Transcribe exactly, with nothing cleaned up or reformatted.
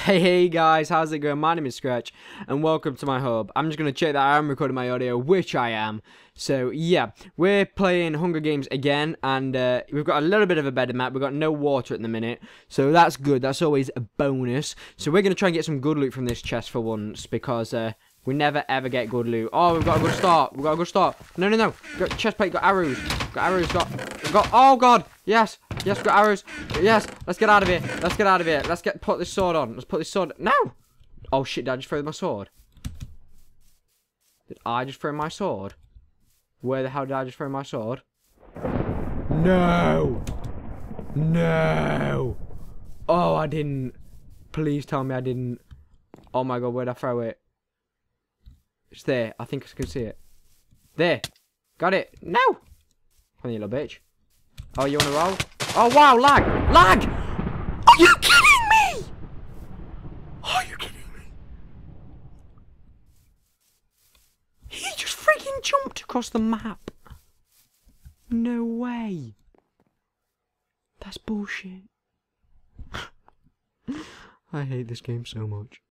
Hey guys, how's it going? My name is Scratch, and welcome to my hub. I'm just going to check that I am recording my audio, which I am. So yeah, we're playing Hunger Games again, and uh, we've got a little bit of a better map. We've got no water at the minute, so that's good. That's always a bonus. So we're going to try and get some good loot from this chest for once, because uh, we never ever get good loot. Oh, we've got a good start. We've got a good start. No, no, no. Got chest plate, got arrows. Got arrows, got... got oh, God. Yes. Yes, we've got arrows. Yes. Let's get out of here. Let's get out of here. Let's get... Put this sword on. Let's put this sword... No. Oh, shit. Did I just throw my sword? Did I just throw my sword? Where the hell did I just throw my sword? No. No. Oh, I didn't. Please tell me I didn't. Oh, my God. Where'd I throw it? It's there. I think I can see it. There. Got it. No. Funny little bitch. Oh, you want to roll? Oh, wow. Lag. Lag. Are you kidding me? Are you kidding me? He just freaking jumped across the map. No way. That's bullshit. I hate this game so much.